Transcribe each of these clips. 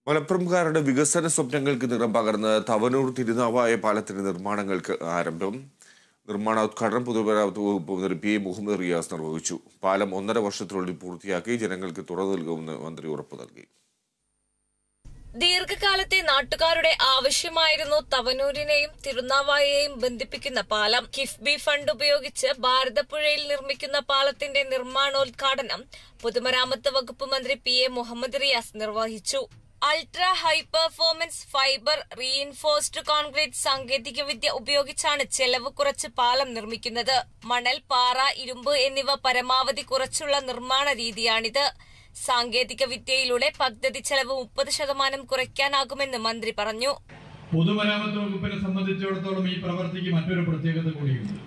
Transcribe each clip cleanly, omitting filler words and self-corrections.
മലപ്പുറംകാരുടെ വികസന സ്വപ്നങ്ങൾക്ക് നിറം പകർന്ന് തവനൂർ തിരുനാവായ പാലത്തിന്റെ നിർമ്മാണങ്ങൾക്ക് ആരംഭം. നിർമ്മാണോദ്ഘാടനം പൊതുമരാമത്ത് വകുപ്പ് മന്ത്രി പി മുഹമ്മദ് റിയാസ് നിർവഹിച്ചു. പാലം 1.5 വർഷത്തിനുള്ളിൽ പൂർത്തിയാക്കി ജനങ്ങൾക്ക് തുറന്നു നൽകുമെന്ന് മന്ത്രി ഉറപ്പു നൽകി. ദീർഘകാലത്തെ നാട്ടുകാരുടെ ആവശ്യമായിരുന്നു തവനൂരിനെയും തിരുനാവായയെയും ബന്ധിപ്പിക്കുന്ന പാലം. കിഫ്ബി ഫണ്ട് ഉപയോഗിച്ച് ഭാരതപ്പുഴയിൽ നിർമ്മിക്കുന്ന പാലത്തിന്റെ നിർമ്മാണോദ്ഘാടനം പൊതുമരാമത്ത് വകുപ്പ് മന്ത്രി പി മുഹമ്മദ് റിയാസ് നിർവഹിച്ചു. Ultra high performance fibre reinforced concrete സാങ്കേതികവിദ്യ ഉപയോഗിച്ചാണ് ചെലവ് കുറച്ച് പാലം നിർമ്മിക്കുന്നത്. മണൽ, പാറ, ഇരുമ്പ് എന്നിവ പരമാവധി കുറച്ചുള്ള നിർമ്മാണ രീതിയാണിത്. സാങ്കേതിക വിദ്യയിലൂടെ പദ്ധതി ചെലവ് 30% കുറയ്ക്കാനാകുമെന്ന് മന്ത്രി പറഞ്ഞു. പൊതുമരാമത്ത് വകുപ്പിനെ സംബന്ധിച്ചിടത്തോളം ഈ പ്രവൃത്തിക്ക് മറ്റൊരു പ്രത്യേകത കൂടിയുണ്ട്.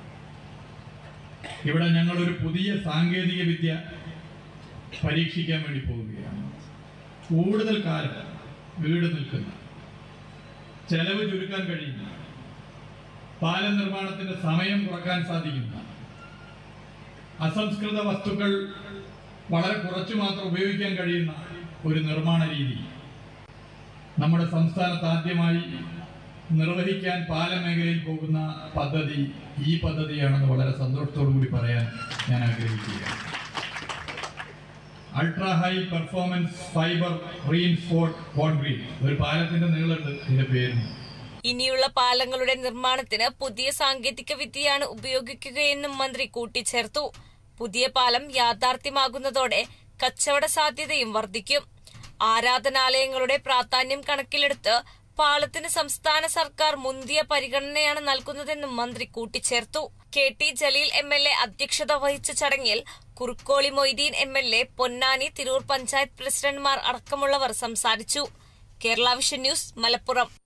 ഇവിടെ ഞങ്ങൾ ഒരു പുതിയ സാങ്കേതിക വിദ്യ പരീക്ഷിക്കാൻ വേണ്ടി പോവുകയാണ്. കൂടുതൽ കാലം വീട് നിൽക്കുന്ന, ചെലവ് ചുരുക്കാൻ കഴിയുന്ന, പാലം നിർമ്മാണത്തിന്റെ സമയം കുറക്കാൻ സാധിക്കുന്ന, അസംസ്കൃത വസ്തുക്കൾ വളരെ കുറച്ചു മാത്രം ഉപയോഗിക്കാൻ കഴിയുന്ന ഒരു നിർമ്മാണ രീതി നമ്മുടെ സംസ്ഥാനത്ത് ആദ്യമായി നിർവഹിക്കാൻ പാലം മേഖലയിൽ പോകുന്ന പദ്ധതി ഈ പദ്ധതിയാണെന്ന് വളരെ സന്തോഷത്തോടു കൂടി പറയാൻ ഞാൻ ആഗ്രഹിക്കുകയാണ്. Ultra high performance fibre reinforced concrete, ഒരു പാലത്തിന്റെ നീളമുണ്ട് ഇതിന്റെ പേരിന്. ഇനിയുള്ള പാലങ്ങളുടെ നിർമ്മാണത്തിന് പുതിയ സാങ്കേതിക വിദ്യയാണ് ഉപയോഗിക്കുകയെന്നും മന്ത്രി കൂട്ടിച്ചേർത്തു. പുതിയ പാലം യാഥാർത്ഥ്യമാകുന്നതോടെ കച്ചവട സാധ്യതയും വർദ്ധിക്കും. ആരാധനാലയങ്ങളുടെ പ്രാധാന്യം കണക്കിലെടുത്ത് പാലത്തിന് സംസ്ഥാന സർക്കാർ മുന്തിയ പരിഗണനയാണ് നൽകുന്നതെന്നും മന്ത്രി കൂട്ടിച്ചേർത്തു. KT ജലീൽ MLA അധ്യക്ഷത വഹിച്ച ചടങ്ങിൽ കുറുക്കോളി മൊയ്തീൻ MLA, പൊന്നാനി, തിരൂർ പഞ്ചായത്ത് പ്രസിഡന്റുമാർ അടക്കമുള്ളവർ സംസാരിച്ചു. Kerala vision news, Malappuram.